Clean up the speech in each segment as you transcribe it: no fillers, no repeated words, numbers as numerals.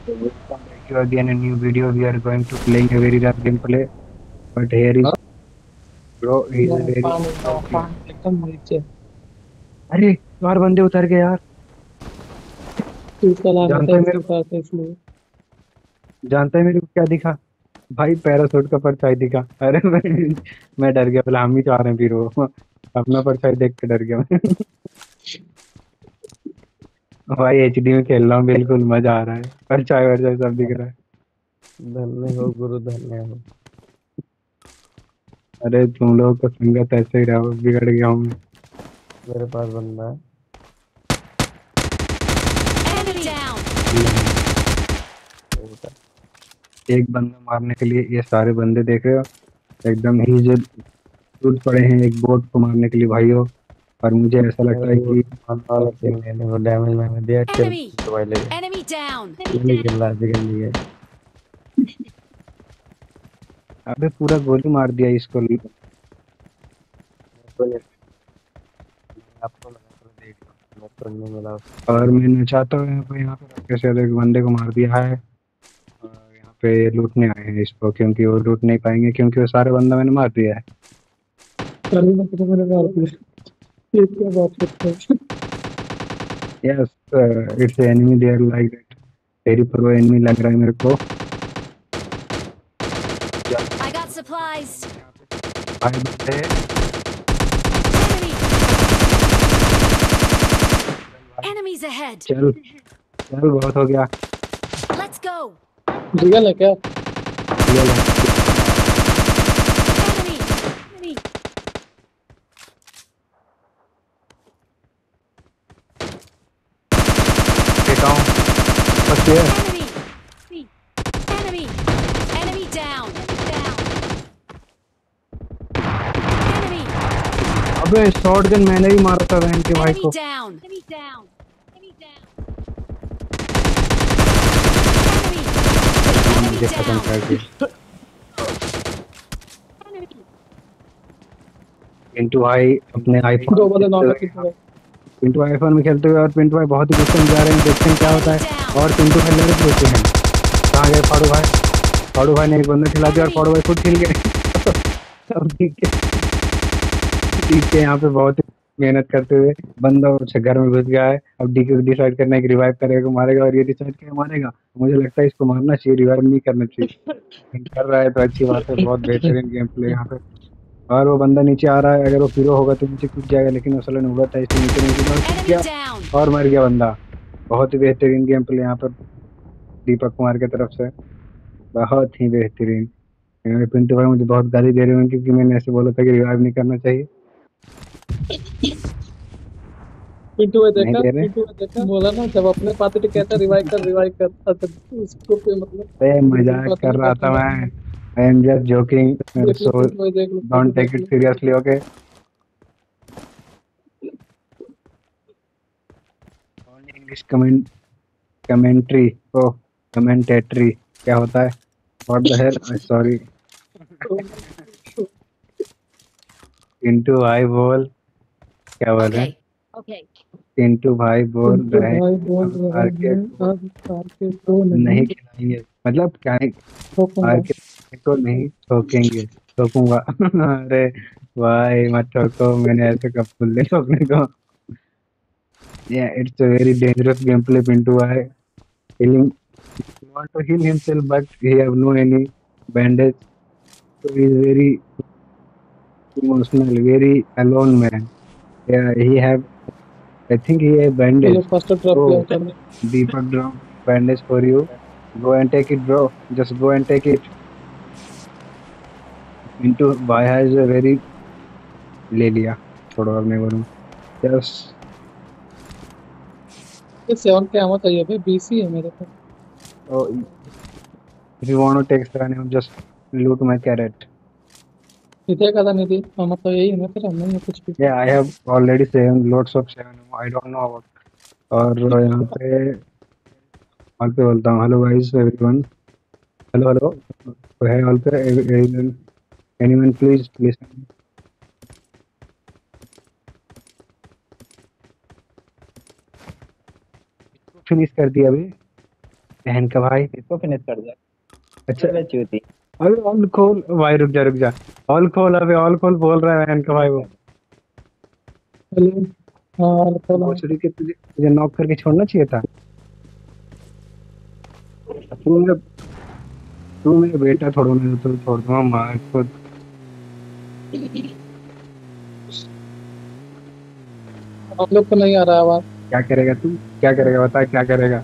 So welcome back to again a new video. We are going to playing a very rough gameplay, but here is bro. He is a very pro player. पानी एकदम नीचे। अरे चार बंदे उतर गए यार। तू चला गया था जानता है मेरे इसके को साथ इसलिए। जानता है मेरे को क्या दिखा? भाई पैराशूट का परछाई दिखा। अरे मैं डर गया, बोला हम ही चाह रहे हैं फिर वो अपना परछाई देख के डर गया मैं। भाई एचडी में खेल रहा हूँ, बिल्कुल मजा आ रहा है। परछाई वरछाई सब दिख रहा है। धन्य हो गुरु धन्य हो। अरे तुम लोग का संगत ऐसे ही रहो, बिगड़ गया हूँ मैं। मेरे पास बंदा है। Enemy down. वो बता। एक बंदा मारने के लिए ये सारे बंदे देख रहे हो, एकदम ही जो टूट पड़े हैं एक बोट को मारने के लिए भाइयों। और मुझे ऐसा मेरे लगता है को कि मारने वाला किल लेने को डैमेज मैंने दिया। चल Enemy. दवाई ले ले। Enemy down. नहीं खेल रहा जगह लिए। अबे पूरा गोली मार दिया इसको। तो ये आपको मैंने तो देख लिया, मैं तो नहीं मिला उसको। और मैं चाहता हूँ यहाँ पे रखे से एक बंदे को मार दिया है। और यहाँ पे लूटने आए हैं इसको, क्योंकि वो लूट नहीं पाएंगे क्योंकि वो सारे बंदा मैंने मार दिया है। कल में तो मैंने मार दिया। ये क्या बात करते हैं? Yes, it's enemy there like that. Very pro enemy लग रहा है मेरे को। I got supplies. भाई बंदे, Enemy. चल भाई, Enemies ahead. चल चल बहुत हो गया। Let's go. रियल है क्या? ये ले, Enemy. Enemy. देता हूँ बस ये। Enemy. Enemy. Enemy down. Down. Enemy. अबे शॉट गन मैंने ही मारा था बहन के भाई Enemy को। down. Enemy down. Enemy down. Enemy. Enemy मुझे खत्म down. कर दिया Enemy. पिंटू भाई अपने आईफोन दो में बंदे खेलते नॉक हुए। है कितने भाई? पिंटू आईफोन में खेलते हुए और पिंटू भाई बहुत ही गुस्से में जा रहे हैं, देखते हैं क्या होता Enemy है। down. और पिंटू भाई लड़ लेते हैं। कहाँ गए फाड़ू भाई? फाड़ू भाई ने एक बंदा खिला दिया और Enemy. फाड़ू भाई खुद खिल गए। अब ठीक है यहाँ पे बहुत ही मेहनत करते हुए बंदा अच्छा घर में घुस गया है। अब डी को डिसाइड करना है कि रिवाइव करेगा मारेगा, और ये डिसाइड किया मारेगा। मुझे लगता है इसको मारना चाहिए, रिवाइव नहीं करना चाहिए। कर रहा है तो अच्छी बात है, बहुत बेहतरीन गेम प्ले यहाँ पे। और वो बंदा नीचे आ रहा है, अगर वो हीरो होगा तो नीचे कूद जाएगा, लेकिन वो साला नुबड़ा था इसलिए नीचे नहीं कूदा और कूद Enemy गया down. और मर गया बंदा। बहुत ही बेहतरीन गेम प्ले यहाँ पर दीपक कुमार की तरफ से, बहुत ही बेहतरीन। पिंटू भाई मुझे बहुत गाली दे रहे होंगे क्योंकि मैंने ऐसे बोला था कि रिवाइव नहीं करना चाहिए। पिंटू भाई नहीं देखा, दे रहे। पिंटू भाई देखा, बोला ना जब अपने पार्टी कहता रिवाइव कर अच्छा उसको फिर मतलब अरे दूसरी मजाक पार्टी कर में रहा पार्टी था मारना। मैं। आई एम जस्ट जोकिंग, देख लो सो पिंटू भाई, देख लो फोटो, डोंट टेक देख इट लो फोटो, सीरियसली, देख okay? Only English commentary, oh commentary क्या होता है? What the hell, sorry. लो। पिंटू भाई बोल, क्या बोल रहे हैं? Okay. Okay. पिंटू भाई बोल पिंटू रहे हैं भाई कि बोल हम रहे आरके हैं को अब कार के तो नहीं नहीं खिलाएंगे, मतलब क्या है, ठोकूंगा। आरके को नहीं ठोकेंगे, ठोकूंगा। अरे भाई मत ठोको, मैंने ऐसे कब बोल दिया ठोकने को? Yeah, it's a very dangerous gameplay, Pinto. I healing, he want to heal himself, but he have no any bandage, so he is very emotional, very alone man. Yeah, he have, I think he have ये जो bandage. First drop किया Oh, उधर। Deepak drop bandage for you. Go and take it, bro. Just go and take it. Pinto, why has a very ले लिया, छोड़ो अब नहीं बोलूँ। Just, ये 7 के आमा चाहिए भाई, बीसी है मेरे पास। oh, if you want to take Serenium, just loot my carrot. निधे का था निधि, हाँ मतलब यही है ना, फिर हम नहीं कुछ भी। Yeah, I have already seven lots of seven. I don't know about. और यहाँ पे बोलता हूँ hello guys everyone. Hello hello, तो है ऑल पे एनीवन प्लीज लिसन। फिनिश कर दिया अभी। बहन का भाई। इसको फिनिश कर दे। अच्छा चल चूती। अरे ऑल खोल भाई, रुक जा रुक जा। ऑल खोल, अबे ऑल खोल बोल रहा है बहन का भाई वो। हेलो। हाँ खोला। भोसड़ी के तुझे तुझे नॉक करके छोड़ना चाहिए था। तू मेरा तू मेरा बेटा छोड़ो, मैं तो छोड़ दूंगा मार खुद। आप लोग को नहीं आ रहा आवाज। क्या करेगा तू, क्या करेगा बता क्या करेगा।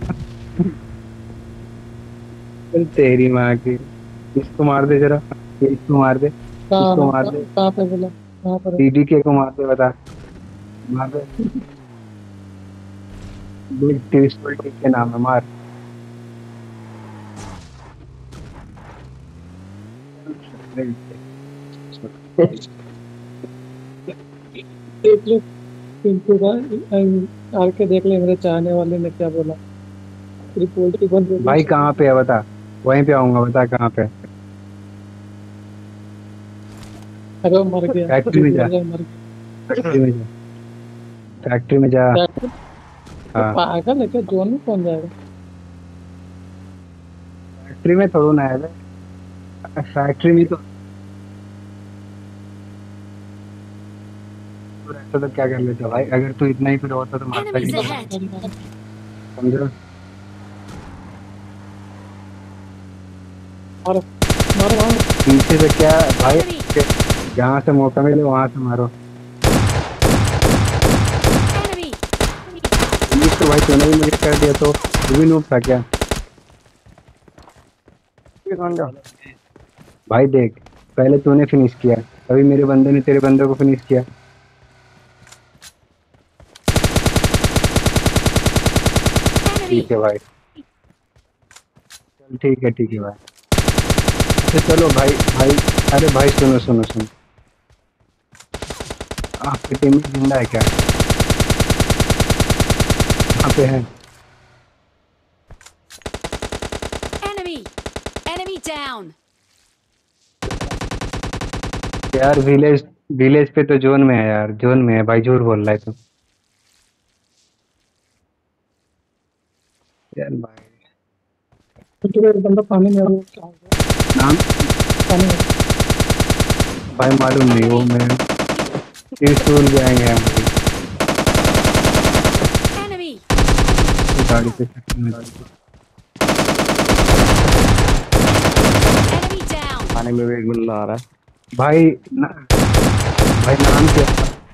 चल तेरी माँ की, इसको मार दे जरा, इसको मार दे, कहाँ इसको है, मार दे। कहाँ पे बोला, कहाँ पर है? डीडीके को मार दे बता, मार दे। देख टिस्टल टी के नाम है, मार। देख लो पिंटू भाई, आर के देख ले मेरे चाहने वाले ने क्या बोला। रिपोर्ट की बंद हो गई भाई उसकी। कहाँ पे है बता, वहीं पे आऊंगा, बता कहाँ पे है। अरे वो मर गया, फैक्ट्री झूठ में जा, बोल रहा है, मर गया। फैक्ट्री में जा, फैक्ट्री में जा। डॉक्टर, तो हाँ पागल है क्या, जोन में कौन जाएगा? फैक्ट्री में थोड़ा ना है बे। फैक्ट्री में तो तू रहता तो क्या कर लेता भाई, अगर तू इतना ही फिर होता तो मारता Enemies क्यों। ahead. समझो। मारो मारो मारो। पीछे से क्या भाई, Enemy. जहाँ से मौका मिले वहां से मारो। Enemy. फिनिश तो भाई तूने भी मुझे कर दिया, तो तू भी नूब था क्या। ये कौन जा। भाई देख, पहले तूने फिनिश किया, अभी मेरे बंदे ने तेरे बंदे को फिनिश किया। Enemy. ठीक है भाई, चल ठीक है भाई। अच्छा चलो भाई भाई, अरे भाई सुनो सुनो सुनो, आपकी टीम में जिंदा है क्या, यहाँ पे है। Enemy. Enemy down. यार विलेज, विलेज पे तो जोन में है यार, जोन में है भाई, झूठ बोल रहा है तू। यार भाई पिंटू भाई, एक बंदा पानी में है, वो क्या हो गया? नाम पानी में। भाई मालूम नहीं, वो Enemy. मैं त्रिशूल गैंग है हमारी। Enemy. तो गाड़ी पे सकते हैं। Enemy down. पानी में भी एक बंदा आ रहा है। भाई भाई नाम क्या,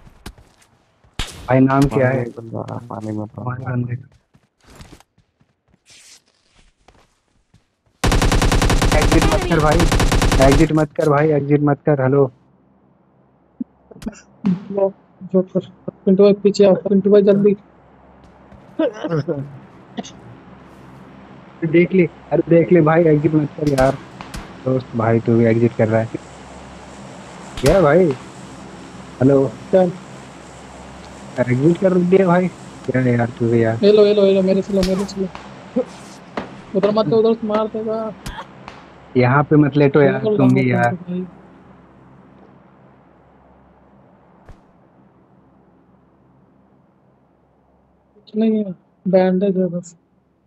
भाई नाम क्या पानी में है एक बंदा आ रहा है, पानी में तो। हमारे बंदे का। एग्जिट मत कर भाई, एग्जिट मत कर भाई, एग्जिट मत कर। हेलो वो जो कर। पिंटू भाई पीछे आओ, पिंटू भाई जल्दी। देख ले, अरे देख ले भाई, एग्जिट मत कर यार। दोस्त भाई तू भी एग्जिट कर रहा है क्या भाई। हेलो, चल, एग्जिट कर दिया भाई, क्या है यार तू भी यार। ये लो मेरे से लो, मेरे से लो। उधर मत जाओ, उधर से मार देगा। यहाँ पे मत लेटो यार बोल रहा तुम हूँ भी यार। पिंटू भाई, कुछ नहीं है, बैंडेज है बस।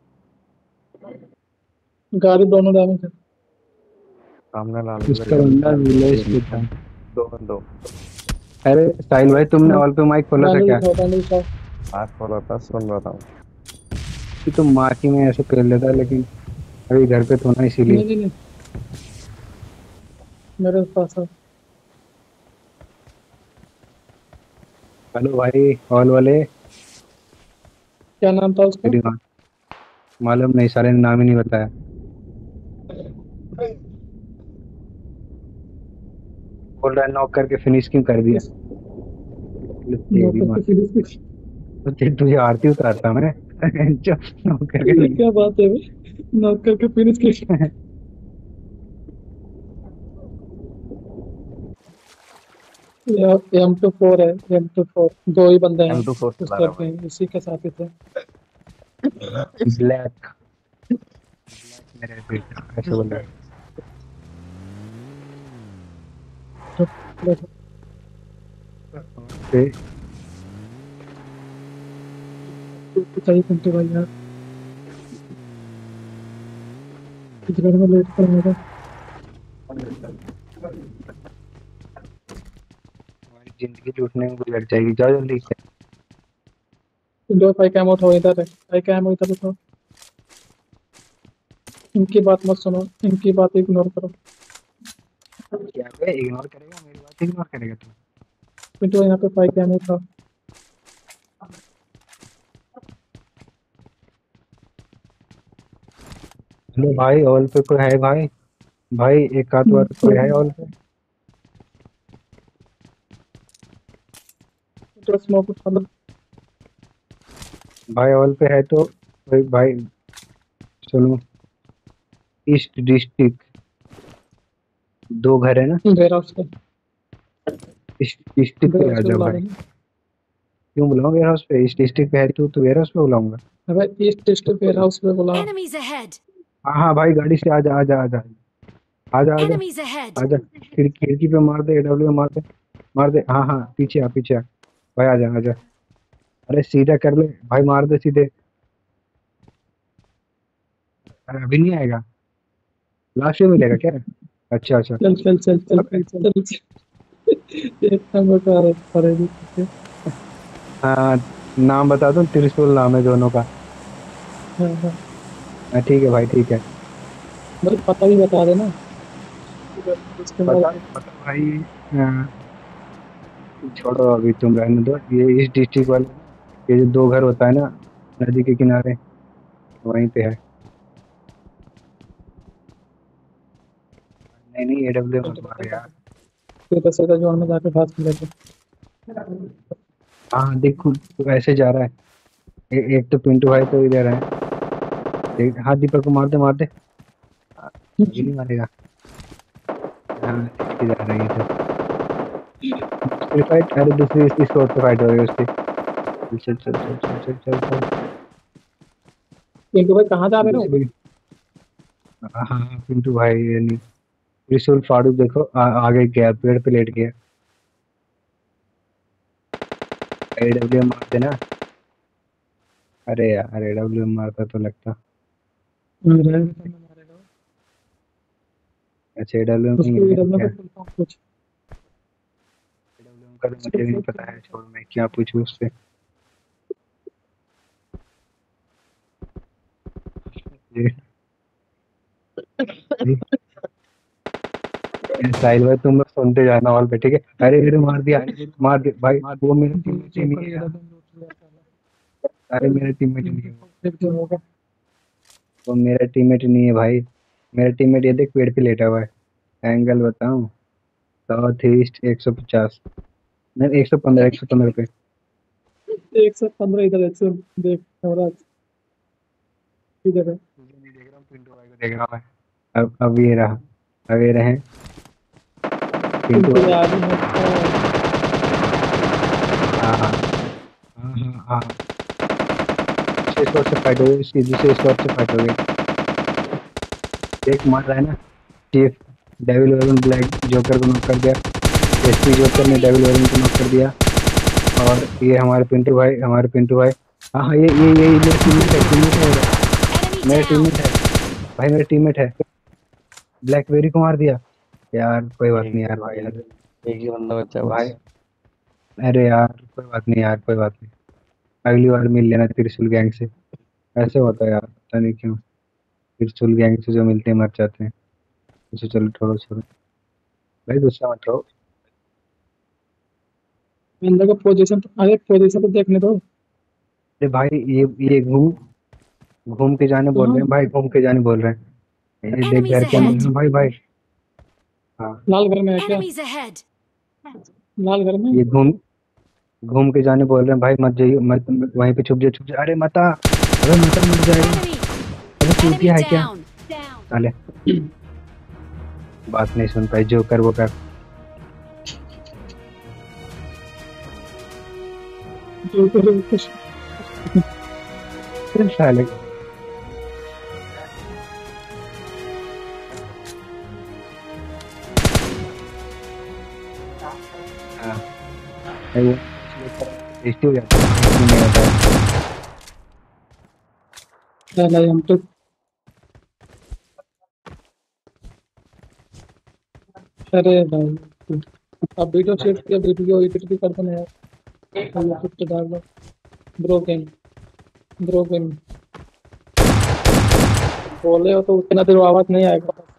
गाड़ी दोनों डैमेज है। सामने लाल उसका बंदा विलेज पे था। दो दो। अरे साहिल भाई, तुमने हाँ, ऑल पे माइक खोला था बैंडेज क्या। उठाओ, बैंडेज उठाओ। आग खोला था, सुन रहा था। कि तुम माची में ऐसे कर लेता, लेकिन अभी घर पे तो ना इसीलिए। नहीं नहीं, मेरे पास है। हेलो भाई ऑल वाले। क्या नाम था उसका? मेरी मालूम नहीं, सारे ने नाम ही नहीं बताया। बोल रहा है नॉक करके फिनिश क्यों कर दिया। इस तेरी नौकर माँ, के फिनिश। तो तुझे आरती उतारता मैं। जो नॉक करके ये finish- क्या बात है भाई, नौकर के फिनिश के। M24 है, M24, दो ही बंदे हैं M24 उस चला रहा तरफ भाई। में, इसी के साथ ही थे। ब्लैक, मेरे बेटा ऐसे बोल रहा है। चाहिए पिंटू भाई यार। इस घर में लेट कर मेरा हमारी जिंदगी लूटने में गुजर जाएगी, जाओ जल्दी से। जो भाई कैम उठाओ, इधर है भाई, कैम इधर उठाओ। इनकी बात मत सुनो, इनकी बात इग्नोर करो। क्या बे, इग्नोर करेगा मेरी बात, इग्नोर करेगा तू? पिंटू यहाँ पे भाई कैम उठाओ। हेलो भाई, ऑल पे कोई है भाई? भाई एक आध बार कोई है ऑल पे? पिंटू स्मोक उठा लो। भाई ऑल पे है तो कोई भाई, सुनो। ईस्ट डिस्ट्रिक्ट, 2 घर है ना? वेयर हाउस पे, ईस्ट डिस्ट्रिक्ट वेयर पे आ हाउस पे जा बुला भाई। देंगे। क्यों बुलाऊं वेयर हाउस पे? ईस्ट डिस्ट्रिक्ट पे है तो वेयर हाउस पे बुलाऊंगा? अबे ईस्ट डिस्ट्रिक्ट वेयर हाउस पे बुला। Enemies ahead! हाँ हाँ भाई, गाड़ी से आजा आजा आजा आजा आजा Enemies ahead! आजा। खिड़की पे मार दे, एडब्ल्यू मार दे, मार दे। हाँ हाँ, पीछे आ पीछे आ भाई, आजा आजा। अरे सीधा कर ले भाई, मार दे सीधे। अरे अभी नहीं आएगा, लास्ट में मिलेगा क्या? अच्छा अच्छा। चल चल चल चल चल चल चल। एक नंबर का पड़ेगी तुझे। हाँ, नाम बता दो, त्रिशूल नाम है दोनों का। हाँ हाँ, हाँ, ठीक है भाई, ठीक है। भाई पता भी बता देना। उसके बाद पता पता भाई। हाँ, छोड़ो अभी, तुम रहने दो। ये इस डिस्ट्रिक्ट वाले ना, ये जो 2 घर होता है ना नदी के किनारे, वहीं पे है। नहीं नहीं, एडब्ल्यू मत मारो यार। सीधा सीधा जोन में जाके फास्ट लेके। हाँ देखो, तो ऐसे जा रहा है। एक तो पिंटू भाई तो इधर है। हाँ, दीपक को मार दे मार दे। अभी नहीं मारेगा। हाँ, लेके जा रहा है ये तो। दूसरी फाइट, अरे दूसरी इस रोड पे फाइट हो रही है उसकी। चल चल चल चल चल चल चल चल। पिंटू भाई कहाँ जा रहे हो? दूसरी, हाँ हाँ, पिंटू भाई ये नहीं। त्रिशूल फाड़ू देखो, आगे गया, पेड़ पे लेट गया। एडब्ल्यू मार देना। अरे यार, एडब्ल्यू मारता तो लगता। मारेगा अच्छा, एडब्ल्यू नहीं उसको है इधर क्या? में फुल फॉर्म कुछ। एडब्ल्यू का तो मुझे भी नहीं पता है, छोड़ मैं क्या पूछूं उससे। ये- साहिल भाई, तुम लोग सुनते जाना हॉल पे, ठीक है? अरे अरे, मार दिया भाई, वो मेरा टीममेट ही नहीं है यार। अरे मेरा टीममेट ही नहीं है होगा। वो मेरा टीममेट नहीं है भाई। मेरा टीममेट ये देख, पेड़ पे लेटा हुआ है। एंगल बताऊं? साउथ ईस्ट 150, नहीं 115, 115 पे। 115 इधर है, चल देख नवराज इधर है। तुझे नहीं देख रहा हूँ, पिंटू भाई को देख रहा हूँ मैं। अब ये रहा, अब ये रहे पिंटू पिंटू भाई। आगे है। हाँ हाँ हाँ हाँ हाँ। दूसरे स्क्वाड से फाइट हो गई उसकी, दूसरे स्क्वाड से फाइट हो गई। एक मार रहा है ना, chief. Devil villain black joker को नॉक कर दिया। एसपी जोकर ने Enemy! डेविल वेलन को नॉक कर दिया। और ये हमारे पिंटू भाई, हमारे पिंटू भाई। हाँ हाँ, ये मेरा टीममेट है, टीममेट है मेरा। Enemy मेरा down! टीममेट है भाई, मेरा टीममेट है। ब्लैकबेरी को मार दिया। यार कोई बात नहीं एक यार भाई यार। एक ही बंदा बचा भाई, बस। अरे यार कोई बात नहीं यार, कोई बात नहीं। अगली बार मिल लेना त्रिशूल गैंग से। ऐसे होता है यार, पता नहीं क्यों। त्रिशूल गैंग से जो मिलते हैं मर जाते हैं। उसे चलो, छोड़ो छोड़ो भाई, गुस्सा मत हो। बंदे का पोजीशन, अरे पोजीशन तो देखने दो। अरे भाई, ये घूम घूम के जाने बोल रहे हाँ, हैं भाई, घूम के जाने बोल रहे हैं। ये देख Enemies घर के अंदर ahead! हैं भाई भाई। हाँ, लाल घर में है क्या? Enemies ahead! लाल घर में। ये घूम घूम के जाने बोल रहे हैं भाई, मत जाइए, मत वहीं पे छुप जाए, छुप जाए। अरे मता, अबे मता, मर जाएगा। Enemy! अबे Enemy चूतिया है क्या? down! Down! साले, बात नहीं सुन पाई, जो कर वो कर। जो करो कुछ। अरे साले, हाँ, भाई वो टेस्टी हो जाता है, टेस्टी नहीं होता है। चल हम तो अरे भाई अब वीडियो शेयर किया, वीडियो एडिट भी कर देना यार, यूट्यूब पे डाल दो। ब्रोकन ब्रोकन बोले हो तो उतना देर आवाज नहीं आएगा।